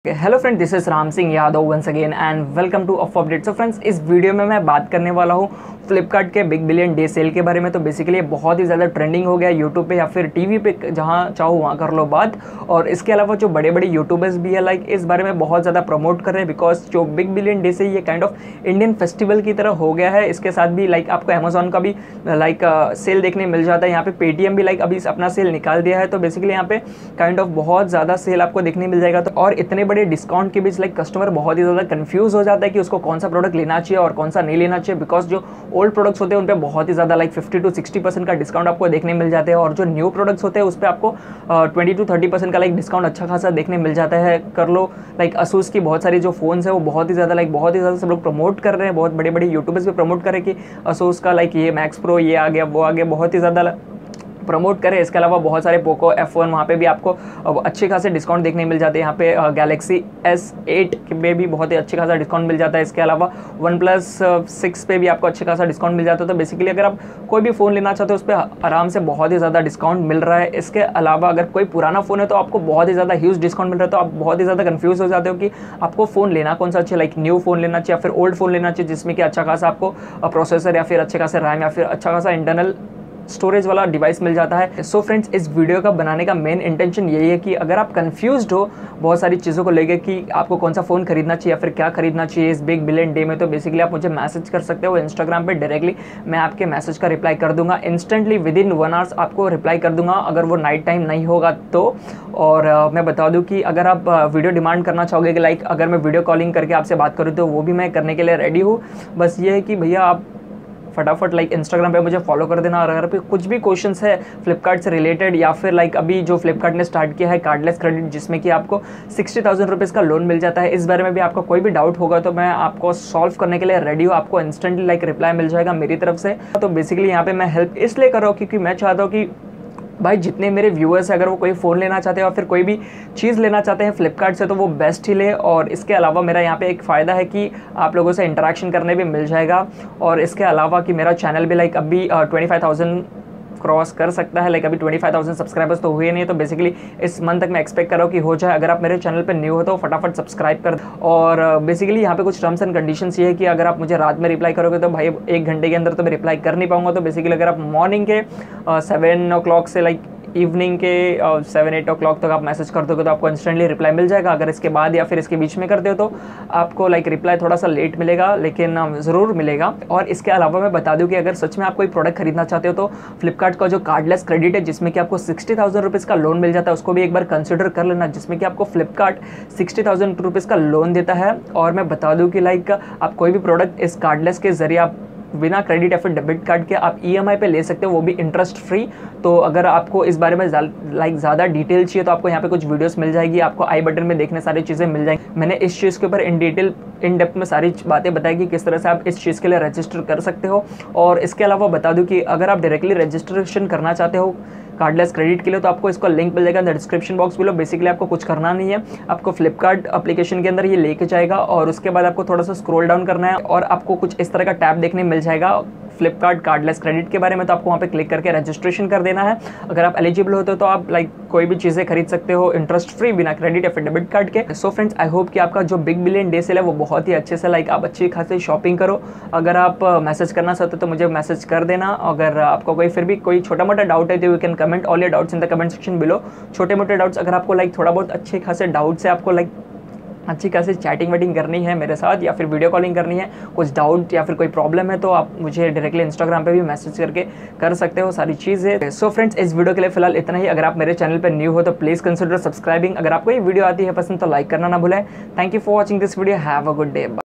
Hello friend, this is Ram Singh Yadav once again and welcome to of update. So friends, इस video में मैं बात करने वाला हूँ फ्लिपकार्ट के बिग बिलियन डे सेल के बारे में। तो बेसिकली ये बहुत ही ज़्यादा ट्रेंडिंग हो गया यूट्यूब पे या फिर टीवी पे, जहाँ चाहो वहाँ कर लो बात। और इसके अलावा जो बड़े बड़े यूट्यूबर्स भी है लाइक इस बारे में बहुत ज़्यादा प्रमोट कर रहे हैं, बिकॉज जो बिग बिलियन डे से ये काइंड ऑफ इंडियन फेस्टिवल की तरह हो गया है। इसके साथ भी लाइक आपको अमेजोन का भी लाइक सेल देखने मिल जाता है। यहाँ पे पेटीएम भी लाइक अभी अपना सेल निकाल दिया है। तो बेसिकली यहाँ पे काइंड ऑफ बहुत ज़्यादा सेल आपको देखने मिल जाएगा। तो और इतने बड़े डिस्काउंट के बीच लाइक कस्टमर बहुत ही ज़्यादा कंफ्यूज हो जाता है कि उसको कौन सा प्रोडक्ट लेना चाहिए और कौन सा नहीं लेना चाहिए, बिकॉज जो ओल्ड प्रोडक्ट्स होते हैं उन पे बहुत ही ज़्यादा लाइक 50 to 60% का डिस्काउंट आपको देखने मिल जाते हैं, और जो न्यू प्रोडक्ट्स होते हैं उस पर आपको 20 to 30% का लाइक डिस्काउंट अच्छा खासा देखने मिल जाता है। कर लो लाइक असूस की बहुत सारी जो फोन्स है वो बहुत ही ज़्यादा सब लोग प्रमोट कर रहे हैं, बहुत बड़े बड़े यूट्यूबर्स भी प्रमोट कर रहे हैं कि असूस का लाइक ये मैक्स प्रो ये आ गया वो आ गया, बहुत ही ज़्यादा प्रमोट करें। इसके अलावा बहुत सारे पोको F1 वहाँ पे भी आपको अच्छे खासे डिस्काउंट देखने मिल जाते हैं। यहाँ पे गैलेक्सी S8 पे भी बहुत ही अच्छे खासा डिस्काउंट मिल जाता है। इसके अलावा OnePlus 6 पे भी आपको अच्छे खासा डिस्काउंट मिल जाता है। तो बेसिकली अगर आप कोई भी फ़ोन लेना चाहते हो उस पर आराम से बहुत ही ज़्यादा डिस्काउंट मिल रहा है। इसके अलावा अगर कोई पुराना फ़ोन है तो आपको बहुत ही ज़्यादा ह्यूज डिस्काउंट मिल रहा है। तो आप बहुत ही ज़्यादा कन्फ्यूज़ हो जाते हो कि आपको फ़ोन लेना कौन सा अच्छा, लाइक न्यू फ़ोन लेना चाहिए या फिर ओल्ड फ़ोन लेना चाहिए जिसमें कि अच्छा खासा आपको प्रोसेसर या फिर अच्छे खासा रैम या फिर अच्छा खासा इंटरनल स्टोरेज वाला डिवाइस मिल जाता है। सो फ्रेंड्स, इस वीडियो का बनाने का मेन इंटेंशन यही है कि अगर आप कंफ्यूज्ड हो बहुत सारी चीज़ों को लेकर कि आपको कौन सा फ़ोन खरीदना चाहिए या फिर क्या खरीदना चाहिए इस बिग बिलियन डे में, तो बेसिकली आप मुझे मैसेज कर सकते हो इंस्टाग्राम पे डायरेक्टली। मैं आपके मैसेज का रिप्लाई कर दूंगा इंस्टेंटली, विद इन 1 आवर्स आपको रिप्लाई कर दूंगा अगर वो नाइट टाइम नहीं होगा तो। और मैं बता दूँ कि अगर आप वीडियो डिमांड करना चाहोगे कि लाइक अगर मैं वीडियो कॉलिंग करके आपसे बात करूँ तो वो भी मैं करने के लिए रेडी हूँ। बस ये है कि भैया आप फटाफट लाइक इंस्टाग्राम पे मुझे फॉलो कर देना। और अगर पे कुछ भी क्वेश्चंस है फ्लिपकार्ट से रिलेटेड या फिर लाइक अभी जो फ्लिपकार्ट ने स्टार्ट किया है कार्डलेस क्रेडिट जिसमें कि आपको 60,000 रुपीज़ का लोन मिल जाता है, इस बारे में भी आपका कोई भी डाउट होगा तो मैं आपको सॉल्व करने के लिए रेडी हूँ। आपको इंस्टेंटली लाइक रिप्लाई मिल जाएगा मेरी तरफ से। तो बेसिकली यहाँ पे मैं हेल्प इसलिए कर रहा हूँ क्योंकि मैं चाहता हूँ कि भाई जितने मेरे व्यूअर्स हैं अगर वो कोई फ़ोन लेना चाहते हैं या फिर कोई भी चीज़ लेना चाहते हैं फ्लिपकार्ट से तो वो बेस्ट ही ले। और इसके अलावा मेरा यहाँ पे एक फ़ायदा है कि आप लोगों से इंटरेक्शन करने भी मिल जाएगा। और इसके अलावा कि मेरा चैनल भी लाइक अभी 25,000 क्रॉस कर सकता है। लाइक अभी 25,000 सब्सक्राइबर्स तो हुए नहीं, तो बेसिकली इस मंथ तक मैं एक्सपेक्ट कर रहा हूँ कि हो जाए। अगर आप मेरे चैनल पर न्यू हो तो फटाफट सब्सक्राइब कर। और बेसिकली यहाँ पे कुछ टर्म्स एंड कंडीशंस ये है कि अगर आप मुझे रात में रिप्लाई करोगे तो भाई 1 घंटे के अंदर तो मैं रिप्लाई कर नहीं पाऊंगा। तो बेसिकली अगर आप मॉर्निंग के 7 o'clock से लाइक इवनिंग के 7-8 o'clock तक आप मैसेज कर दोगे तो आपको इंस्टेंटली रिप्लाई मिल जाएगा। अगर इसके बाद या फिर इसके बीच में करते हो तो आपको लाइक रिप्लाई थोड़ा सा लेट मिलेगा, लेकिन ज़रूर मिलेगा। और इसके अलावा मैं बता दूं कि अगर सच में आप कोई प्रोडक्ट खरीदना चाहते हो तो फ्लिपकार्ट का जो कार्डलेस क्रेडिट है जिसमें कि आपको 60,000 रुपीज़ का लोन मिल जाता है उसको भी एक बार कंसिडर कर लेना, जिसमें कि आपको फ्लिपकार्ट 60,000 रुपीज़ का लोन देता है। और मैं बता दूँ कि लाइक आप कोई भी प्रोडक्ट इस कार्डलेस के जरिए आप बिना क्रेडिट या फिर डेबिट कार्ड के आप EMI पे ले सकते हो, वो भी इंटरेस्ट फ्री। तो अगर आपको इस बारे में लाइक ज़्यादा डिटेल चाहिए तो आपको यहाँ पे कुछ वीडियोस मिल जाएगी, आपको आई बटन में देखने सारी चीज़ें मिल जाएंगी। मैंने इस चीज़ के ऊपर इन डेप्थ में सारी बातें बताई कि किस तरह से आप इस चीज़ के लिए रजिस्टर कर सकते हो। और इसके अलावा बता दूँ कि अगर आप डायरेक्टली रजिस्ट्रेशन करना चाहते हो कार्डलेस क्रेडिट के लिए तो आपको इसका लिंक मिल जाएगा डिस्क्रिप्शन बॉक्स बिलो। बेसिकली आपको कुछ करना नहीं है, आपको फ्लिपकार्ट एप्लीकेशन के अंदर ये लेके जाएगा और उसके बाद आपको थोड़ा सा स्क्रॉल डाउन करना है और आपको कुछ इस तरह का टैब देखने मिल जाएगा फ्लिपकार्ट कार्डलेस क्रेडिट के बारे में। तो आपको वहाँ पे क्लिक करके रजिस्ट्रेशन कर देना है। अगर आप एलिजिबल होते हो तो आप लाइक कोई भी चीज़ें खरीद सकते हो इंटरेस्ट फ्री बिना क्रेडिट या फिर डेबिट कार्ड के। सो फ्रेंड्स, आई होप कि आपका जो बिग बिलियन डे सेल है वो बहुत ही अच्छे से लाइक आप अच्छी खासी शॉपिंग करो। अगर आप मैसेज करना चाहते हो तो मुझे मैसेज कर देना। अगर आपको कोई फिर भी कोई छोटा मोटा डाउट है तो you can comment all your doubts in the comment section below. छोटे मोटे डाउट्स अगर आपको लाइक थोड़ा बहुत अच्छे खासे डाउट्स है, आपको लाइक अच्छी खासी चैटिंग वेटिंग करनी है मेरे साथ या फिर वीडियो कॉलिंग करनी है, कुछ डाउट या फिर कोई प्रॉब्लम है तो आप मुझे डायरेक्टली इंस्टाग्राम पे भी मैसेज करके कर सकते हो सारी चीज़ें। सो फ्रेंड्स, इस वीडियो के लिए फिलहाल इतना ही। अगर आप मेरे चैनल पे न्यू हो तो प्लीज़ कंसिडर सब्सक्राइबिंग। अगर आपको ये वीडियो आती है पसंद तो लाइक करना ना भूलें। Thank you for watching this video. Have a good day.